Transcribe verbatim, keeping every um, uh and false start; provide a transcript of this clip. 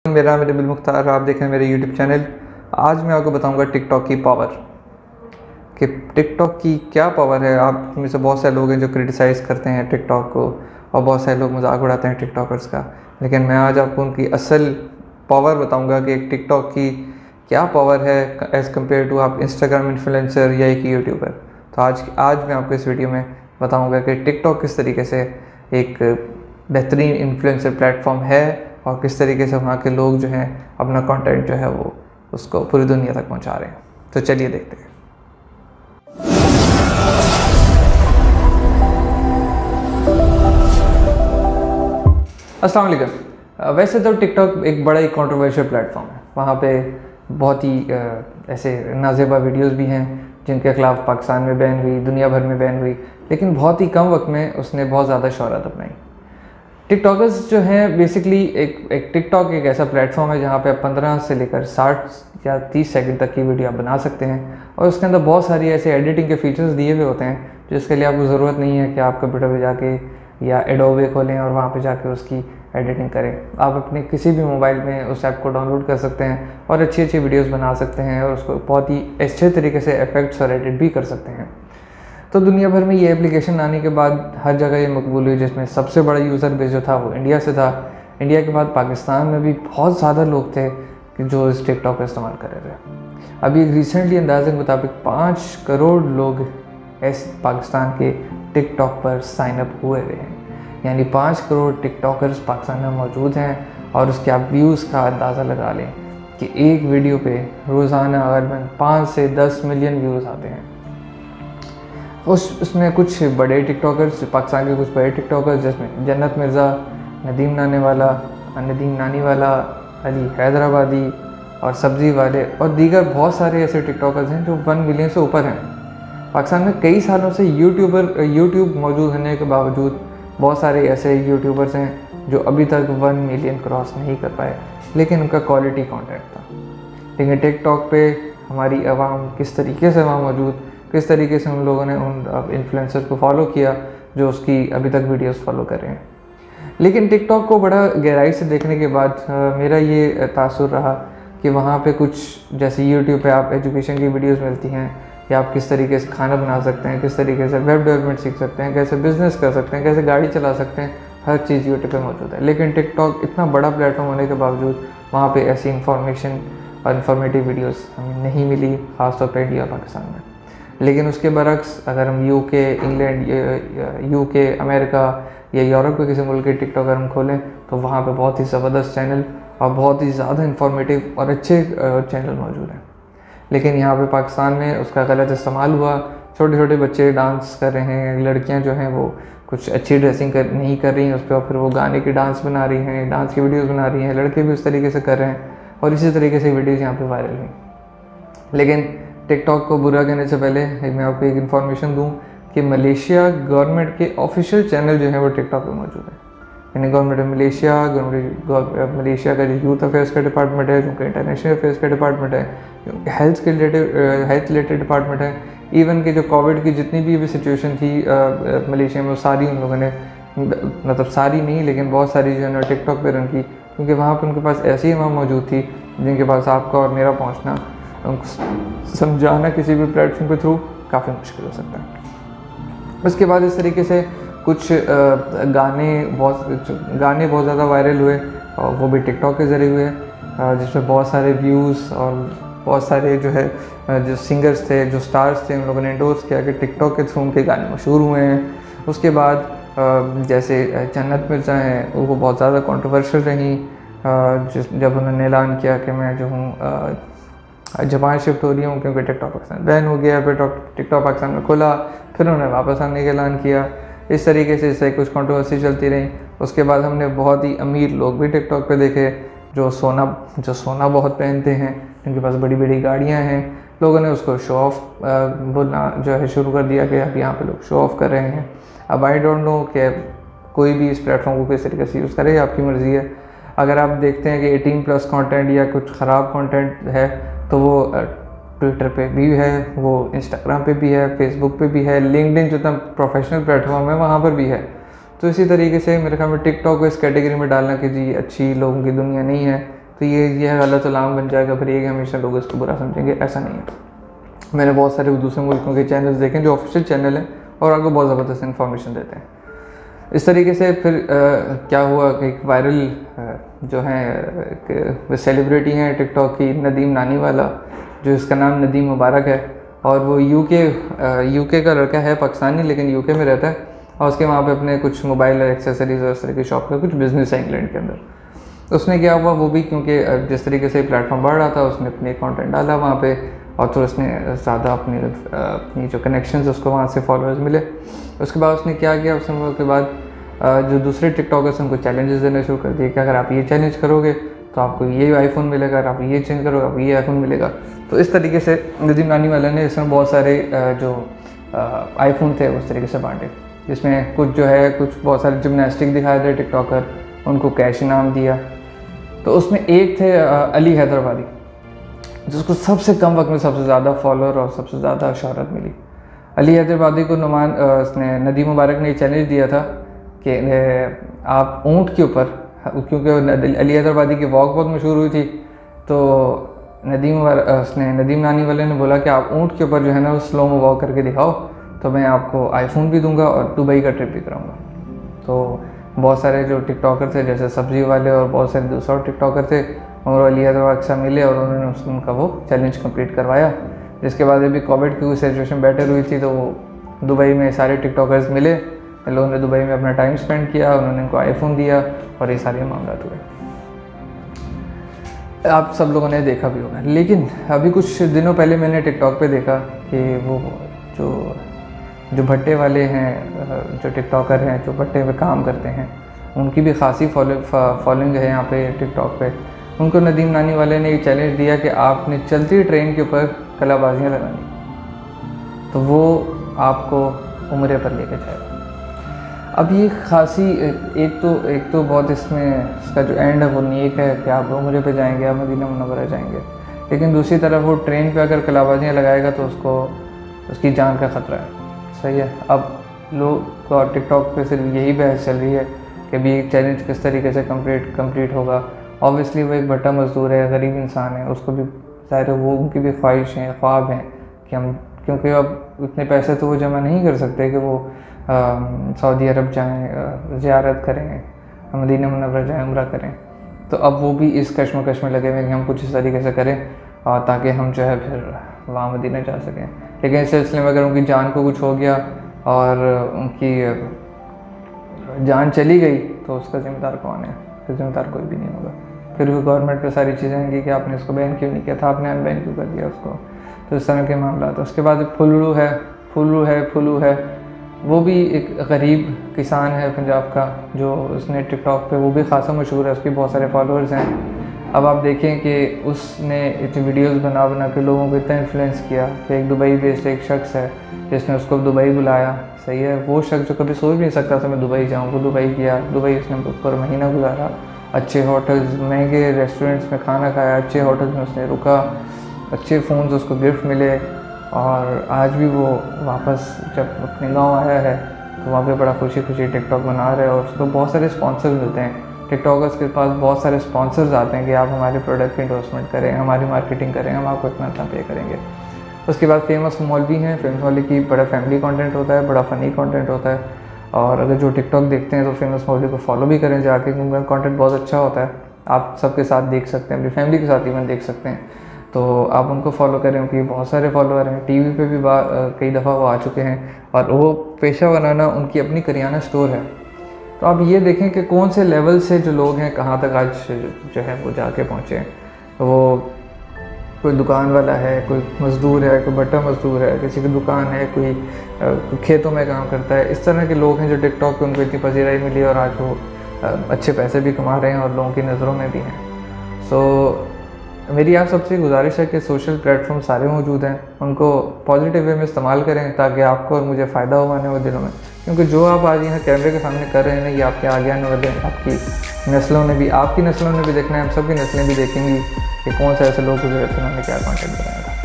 मेरा मेरे बिल मुख्तार, आप देखें मेरे यूट्यूब चैनल। आज मैं आपको बताऊंगा टिकटॉक की पावर, कि टिकटॉक की क्या पावर है। आप में से बहुत सारे लोग हैं जो क्रिटिसाइज़ करते हैं टिकटॉक को, और बहुत सारे लोग मजाक उड़ाते हैं टिकटॉकर्स का। लेकिन मैं आज आपको उनकी असल पावर बताऊंगा कि एक टिकटॉक की क्या पावर है एज़ कम्पेयर टू आप इंस्टाग्राम इन्फ्लुएंसर या एक यूट्यूबर। तो आज आज मैं आपको इस वीडियो में बताऊँगा कि टिकटॉक किस तरीके से एक बेहतरीन इन्फ्लुएंसर प्लेटफॉर्म है और किस तरीके से वहाँ के लोग जो हैं अपना कंटेंट जो है वो उसको पूरी दुनिया तक पहुँचा रहे हैं। तो चलिए देखते हैं। अस्सलाम वालेकुम। वैसे तो टिकटॉक एक बड़ा ही कंट्रोवर्शियल प्लेटफॉर्म है। वहाँ पे बहुत ही ऐसे नाजेबा वीडियोस भी हैं जिनके खिलाफ पाकिस्तान में बैन हुई, दुनिया भर में बैन हुई, लेकिन बहुत ही कम वक्त में उसने बहुत ज़्यादा शोहरत अपनाई। टिकटॉकर्स जो हैं बेसिकली एक एक टिकटॉक एक ऐसा प्लेटफॉर्म है जहाँ पे आप पंद्रह से लेकर साठ या तीस सेकंड तक की वीडियो आप बना सकते हैं, और उसके अंदर बहुत सारी ऐसे एडिटिंग के फीचर्स दिए हुए होते हैं जिसके लिए आपको ज़रूरत नहीं है कि आप कंप्यूटर पे जाके या एडोबे खोलें और वहाँ पे जाके उसकी एडिटिंग करें। आप अपने किसी भी मोबाइल में उस ऐप को डाउनलोड कर सकते हैं और अच्छी अच्छी वीडियोस बना सकते हैं और उसको बहुत ही अच्छे तरीके से इफेक्ट्स और एडिट भी कर सकते हैं। तो दुनिया भर में ये एप्लीकेशन आने के बाद हर जगह ये मकबूल हुई, जिसमें सबसे बड़ा यूज़र बेस जो था वो इंडिया से था। इंडिया के बाद पाकिस्तान में भी बहुत ज़्यादा लोग थे कि जो इस टिकटॉक का इस्तेमाल कर रहे थे। अभी एक रिसेंटली अंदाजे के मुताबिक पाँच करोड़ लोग इस पाकिस्तान के टिकटॉक पर साइन अप हुए हुए हैं, यानी पाँच करोड़ टिकटॉकर्स पाकिस्तान में मौजूद हैं। और उसके आप व्यूज़ का अंदाज़ा लगा लें कि एक वीडियो पे रोज़ाना अगरबन पाँच से दस मिलियन व्यूज़ आते हैं। उस उसमें कुछ बड़े टिकटॉकर्स, पाकिस्तान के कुछ बड़े टिकटॉकर्स जिसमें जन्नत मिर्ज़ा, नदीम नाने वाला नदीम नानी वाला, अली हैदराबादी और सब्ज़ी वाले और दीगर बहुत सारे ऐसे टिकटॉकर्स हैं जो वन मिलियन से ऊपर हैं। पाकिस्तान में कई सालों से यूट्यूबर यूट्यूब मौजूद होने के बावजूद बहुत सारे ऐसे यूट्यूबर्स हैं जो अभी तक वन मिलियन क्रॉस नहीं कर पाए, लेकिन उनका क्वालिटी कंटेंट था। लेकिन टिकटॉक पे हमारी आवाम किस तरीके से वहाँ मौजूद, किस तरीके से उन लोगों ने उन इन्फ्लुएंसर्स को फॉलो किया जो उसकी अभी तक वीडियोस फॉलो कर रहे हैं। लेकिन टिकटॉक को बड़ा गहराई से देखने के बाद मेरा ये तासुर रहा कि वहाँ पे कुछ जैसे यूट्यूब पे आप एजुकेशन की वीडियोस मिलती हैं, या आप किस तरीके से खाना बना सकते हैं, किस तरीके से वेब डेवलपमेंट सीख सकते हैं, कैसे बिज़नेस कर सकते हैं, कैसे गाड़ी चला सकते हैं, हर चीज़ यूट्यूब पे मौजूद है। लेकिन टिकटॉक इतना बड़ा प्लेटफॉर्म होने के बावजूद वहाँ पे ऐसी इंफॉर्मेशन और इन्फॉर्मेटिव वीडियोस हमें नहीं मिली, ख़ासतौर पर इंडिया पाकिस्तान में। लेकिन उसके बरक्स अगर हम यूके, इंग्लैंड, यूके, अमेरिका या यूरोप के किसी मुल्क के टिकटॉक अगर हम खोलें तो वहाँ पे बहुत ही ज़बरदस्त चैनल और बहुत ही ज़्यादा इंफॉर्मेटिव और अच्छे चैनल मौजूद हैं। लेकिन यहाँ पे पाकिस्तान में उसका गलत इस्तेमाल हुआ। छोटे छोटे बच्चे डांस कर रहे हैं, लड़कियाँ जो हैं वो कुछ अच्छी ड्रेसिंग कर नहीं कर रही हैं उस पर, और फिर वो गाने की डांस बना रही हैं, डांस की वीडियोस बना रही हैं, लड़के भी उस तरीके से कर रहे हैं, और इसी तरीके से वीडियोज़ यहाँ पे वायरल हुई। लेकिन टिकटॉक को बुरा कहने से पहले मैं आपको एक इन्फॉर्मेशन दूँ कि मलेशिया गवर्नमेंट के ऑफिशियल चैनल जो है वो टिकटॉक पर मौजूद है। यानी government of Malaysia, government Malaysia का जो यूथ अफेयर्स का डिपार्टमेंट है, जो कि इंटरनेशनल अफेयर्स का डिपार्टमेंट है, जो हेल्थ के रिलेटेड हेल्थ रिलेटेड डिपार्टमेंट है, इवन कि जो कोविड की जितनी भी भी सिचुएशन थी मलेशिया में वो सारी उन लोगों ने, मतलब सारी नहीं लेकिन बहुत सारी जो है ना टिकटॉक पे रन की, क्योंकि वहाँ पर उनके पास ऐसी इमाम मौजूद थी जिनके पास आपका और मेरा पहुँचना, उनको समझाना किसी भी प्लेटफॉर्म के थ्रू काफ़ी मुश्किल हो सकता है। उसके बाद इस तरीके से कुछ गाने बहुत गाने बहुत ज़्यादा वायरल हुए, और वो भी टिकटॉक के ज़रिए हुए, जिसमें बहुत सारे व्यूज़ और बहुत सारे जो है जो सिंगर्स थे, जो स्टार्स थे, उन लोगों ने इंडोर्स किया कि टिकटॉक के थ्रू उनके गाने मशहूर हुए हैं। उसके बाद जैसे जन्नत मिर्ज़ा हैं, वो बहुत ज़्यादा कंट्रोवर्शियल रहीं जिस जब उन्होंने ऐलान किया कि मैं जो हूँ जापान शिफ्ट हो रही हूँ क्योंकि टिकटॉक पाकिस्तान बैन हो गया, फिर टिकटॉक पाकिस्तान में खुला, फिर उन्होंने वापस आने का ऐलान किया। इस तरीके से इससे कुछ कंट्रोवर्सी चलती रही। उसके बाद हमने बहुत ही अमीर लोग भी टिकटॉक पे देखे जो सोना जो सोना बहुत पहनते हैं, जिनके पास बड़ी बड़ी गाड़ियाँ हैं। लोगों ने उसको शो ऑफ बोलना जो है शुरू कर दिया कि अब यहाँ पे लोग शो ऑफ कर रहे हैं। अब आई डोंट नो कि कोई भी इस प्लेटफॉर्म को किस तरीके से यूज़ करे, आपकी मर्ज़ी है। अगर आप देखते हैं कि एटीन प्लस कंटेंट या कुछ ख़राब कंटेंट है तो वो ट्विटर पे भी है, वो इंस्टाग्राम पे भी है, फेसबुक पे भी है, लिंक्डइन जो प्रोफेशनल प्लेटफॉर्म है वहाँ पर भी है। तो इसी तरीके से मेरे ख्याल में टिकटॉक को इस कैटेगरी में डालना कि जी अच्छी लोगों की दुनिया नहीं है, तो ये ये गलत अलाम बन जाएगा, फिर ये हमेशा लोग इसको बुरा समझेंगे। ऐसा नहीं है। मैंने बहुत सारे दूसरे मुल्कों के चैनल्स देखे जो ऑफिशियल चैनल हैं और आपको बहुत ज़बरदस्त इन्फॉर्मेशन देते हैं। इस तरीके से फिर आ, क्या हुआ कि एक वायरल जो है सेलिब्रिटी हैं टिकटॉक की, नदीम नानी वाला, जो इसका नाम नदीम मुबारक है, और वो यूके यूके का लड़का है, पाकिस्तानी, लेकिन यूके में रहता है, और उसके वहाँ पे अपने कुछ मोबाइल और एक्सेसरीज और इस तरह की शॉप का कुछ बिज़नेस है इंग्लैंड के अंदर। उसने क्या हुआ, वो भी क्योंकि जिस तरीके से प्लेटफॉर्म बढ़ रहा था, उसने अपने कंटेंट डाला वहाँ पे, और तो उसने ज़्यादा अपनी अपनी जो कनेक्शंस उसको वहाँ से फॉलोअर्स मिले। उसके बाद उसने क्या किया, उसने उसके बाद जो दूसरे टिकटॉकर्स उनको चैलेंजेस देना शुरू कर दिए कि अगर आप ये चैलेंज करोगे तो आपको ये आईफोन मिलेगा, अगर आप ये चेंज करोगे आपको ये आईफोन मिलेगा। तो इस तरीके से नदीम नानी वाले ने इसमें बहुत सारे जो आईफोन थे उस तरीके से बांटे, जिसमें कुछ जो है कुछ बहुत सारे जिमनास्टिक दिखाए थे टिकटॉकर, उनको कैश इनाम दिया। तो उसमें एक थे अली हैदराबादी, जिसको सबसे कम वक्त में सबसे ज़्यादा फॉलोअर और सबसे ज़्यादा शहरत मिली। अली हैदराबादी को नुमान उसने नदीम मुबारक ने चैलेंज दिया था कि आप ऊँट के ऊपर, क्योंकि अली हैदराबादी की वॉक बहुत मशहूर हुई थी, तो नदीम उसने नदीम नानी वाले ने बोला कि आप ऊँट के ऊपर जो है ना वो स्लो में वॉक करके दिखाओ, तो मैं आपको आईफोन भी दूंगा और दुबई का ट्रिप भी कराऊंगा। तो बहुत सारे जो टिकटॉकर थे, जैसे सब्जी वाले और बहुत सारे दूसरे और टिकटॉकर थे, और अली हैदराबाद से मिले और उन्होंने उसको उनका वो चैलेंज कंप्लीट करवाया। जिसके बाद अभी कोविड की सिचुएशन बेटर हुई थी, तो वो दुबई में सारे टिकटॉकर्स मिले, लोगों ने दुबई में अपना टाइम स्पेंड किया, उन्होंने उनको आईफोन दिया और ये सारे मामला हुए। आप सब लोगों ने देखा भी होगा। लेकिन अभी कुछ दिनों पहले मैंने टिकटॉक पे देखा कि वो जो जो भट्टे वाले हैं, जो टिकटॉकर हैं, जो भट्टे पे काम करते हैं, उनकी भी खासी फॉलो फॉलोइंग है यहाँ पे टिकटॉक पे। उनको नदीम नानी वाले ने ये चैलेंज दिया कि आपने चलती ट्रेन के ऊपर कलाबाजियाँ लगानी, तो वो आपको उम्रे पर लेके जाएगा। अब ये खासी एक तो एक तो बहुत इसमें इसका जो एंड है वो नेक है कि आप उम्रे पे जाएंगे, आप मदीना मुनव्वरा जाएंगे, लेकिन दूसरी तरफ वो ट्रेन पे अगर कलाबाजियाँ लगाएगा तो उसको उसकी जान का ख़तरा है। सही है। अब लोग और टिकटॉक पे सिर्फ यही बहस चल रही है कि भी चैलेंज किस तरीके से कंप्लीट कंप्लीट होगा। ऑब्वियसली वो एक भट्टा मजदूर है, गरीब इंसान है, उसको भी ज़ाहिर वो उनकी भी ख्वाहिश हैं, ख्वाब हैं कि हम, क्योंकि अब इतने पैसे तो वो जमा नहीं कर सकते कि वो सऊदी अरब जाएँ, ज़ियारत करें, मदीना मुनव्वरा जाएँ, उम्रा करें। तो अब वो भी इस कश्मकश में लगे हुए कि हम कुछ इस तरीके से करें और ताकि हम जो है फिर वहाँ मदीना जा सकें। लेकिन इस सिलसिले में अगर उनकी जान को कुछ हो गया और उनकी जान चली गई तो उसका ज़िम्मेदार कौन है? फिर ज़िम्मेदार कोई भी नहीं होगा। फिर भी गवर्नमेंट पे सारी चीज़ें आएंगी कि आपने इसको बैन क्यों नहीं किया था, आपने अनबैन क्यों कर दिया उसको। तो इस तरह के मामला। तो उसके बाद फुल्लू है फुल्लू है फुल्लू है वो भी एक गरीब किसान है पंजाब का, जो उसने टिकटॉक पे, वो भी खासा मशहूर है, उसके बहुत सारे फॉलोअर्स हैं। अब आप देखें कि उसने इतनी वीडियोस बना बना के लोगों को इतना इन्फ्लुएंस किया कि एक दुबई बेस्ड एक शख्स है जिसने उसको दुबई बुलाया। सही है। वो शख्स जो कभी सोच भी नहीं सकता था मैं दुबई जाऊँ, वो दुबई गया। दुबई उसने ऊपर महीना गुजारा, अच्छे होटल्स, महंगे रेस्टोरेंट्स में खाना खाया, अच्छे होटल्स में उसने रुका, अच्छे फ़ोन्स उसको गिफ्ट मिले। और आज भी वो वापस जब अपने गांव आया है तो वहाँ पे बड़ा खुशी खुशी टिकटॉक बना रहे हैं और उसको बहुत सारे स्पॉन्सर्स मिलते हैं। टिकटॉकर्स के पास बहुत सारे स्पॉन्सर्स आते हैं कि आप हमारे प्रोडक्ट की इंडोर्समेंट करें, हमारी मार्केटिंग करें, हम आपको इतना इतना पे करेंगे। उसके बाद फेमस मौलवी हैं, फेमस मौलवी की बड़ा फैमिली कंटेंट होता है, बड़ा फ़नी कंटेंट होता है। और अगर जो टिकटॉक देखते हैं तो फेमस मौलवी को फॉलो भी करें जाके, क्योंकि कंटेंट बहुत अच्छा होता है। आप सबके साथ देख सकते हैं, अपनी फैमिली के साथ इवन देख सकते हैं, तो आप उनको फॉलो करें क्योंकि बहुत सारे फॉलोअर हैं। टीवी पे भी कई दफ़ा वो आ चुके हैं और वो पेशा बनाना उनकी अपनी करियाना स्टोर है। तो आप ये देखें कि कौन से लेवल से जो लोग हैं कहाँ तक आज जो है वो जाके पहुँचे हैं। वो कोई दुकान वाला है, कोई मज़दूर है, कोई भट्टा मज़दूर है, किसी की दुकान है, कोई, कोई खेतों में काम करता है। इस तरह के लोग हैं जो टिकटॉक पे उनको इतनी पजीराई मिली और आज वो अच्छे पैसे भी कमा रहे हैं और लोगों की नज़रों में भी हैं। सो मेरी आप सबसे गुजारिश है कि सोशल प्लेटफॉर्म सारे मौजूद हैं, उनको पॉजिटिव वे में इस्तेमाल करें ताकि आपको और मुझे फ़ायदा हो आने वाले दिनों में। क्योंकि जो आप आज यहाँ कैमरे के सामने कर रहे हैं ना, ये आपके आगे आने वाले आपकी नस्लों ने भी आपकी नस्लों ने भी देखना है, हम सब की नस्लें भी देखेंगी कि कौन से ऐसे लोग गुजरे थे, उन्होंने क्या कॉन्टेंट बनाया था।